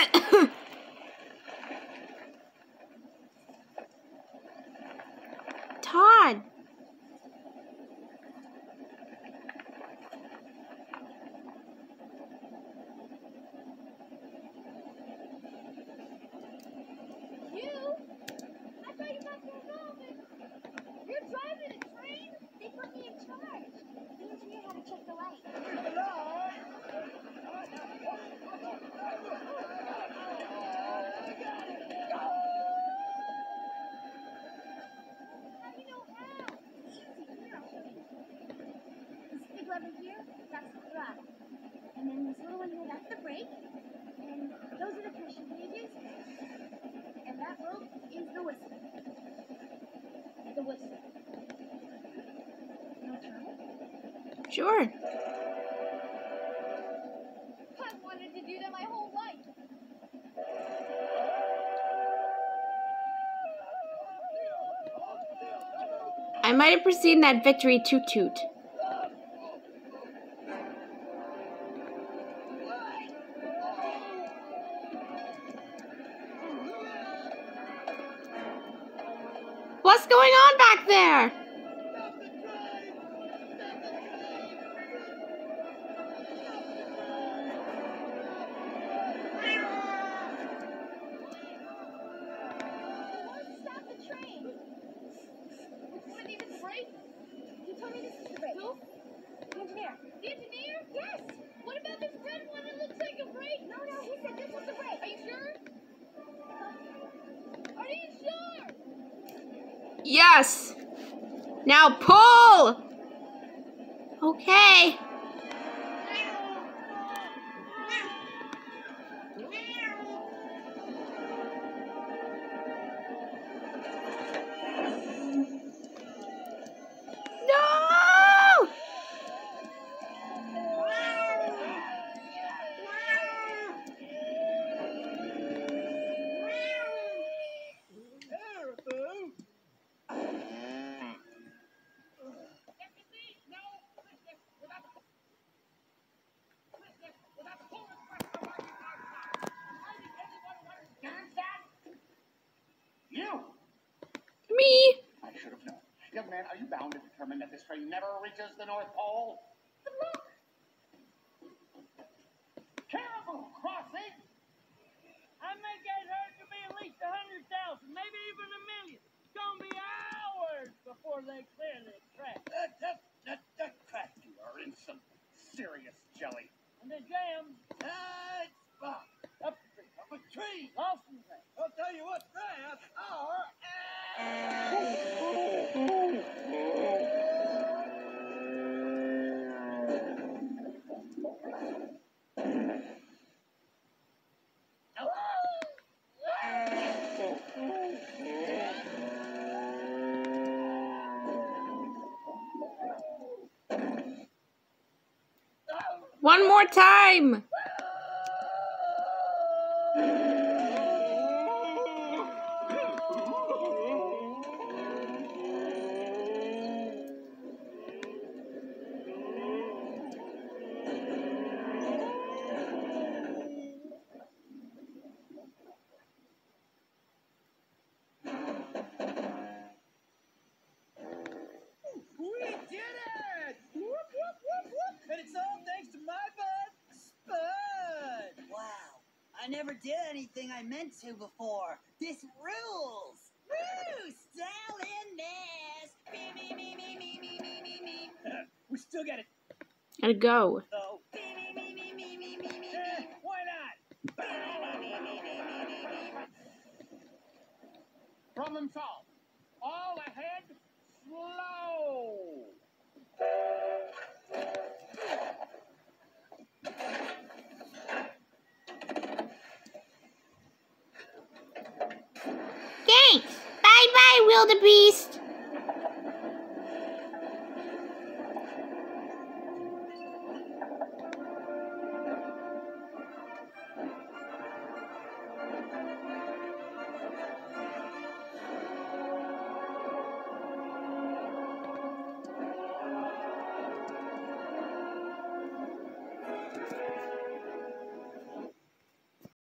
Todd. You're driving a train? They put me in charge. The engineer had to check the light. How do you know how? Easy. Here, I'll show you. This big lever here, that's the throttle. And then this little one here, that's the brake. And those are the pressure gauges. And that rope is the whistle. The whistle. Sure. I wanted to do that my whole life. I might have preceded that victory toot-toot. What's going on back there? Stop the train. What even the brake? He told me this is the brake. Who? The engineer. The engineer? Yes. What about this red one that looks like a brake? No, he said this was the brake. Are you sure? Are you sure? Yes. Now pull. Okay. Me. I should have known. Young man, are you bound to determine that this train never reaches the North Pole? But look! Caribou Crossing! I make that hurt to be at least 100,000, maybe even 1 million. It's gonna be hours before they clear this track. That crack, you are in some serious jelly. And the jam, It's Bob. up the tree. Up a tree! Lost in the track. I'll tell you what, fast are... One more time. We did it! Whoop, whoop, whoop, whoop. And it's all thanks to my bud, Spud. Wow, I never did anything I meant to before. This rules. Woo! Still in this. Me, me, me, me, me, me, me, me, me. We still got it, Gotta go. though. Me, me, me, me, me, me, me, Why not? Problem solved. All ahead, slow. Thanks. Bye-bye, wildebeest.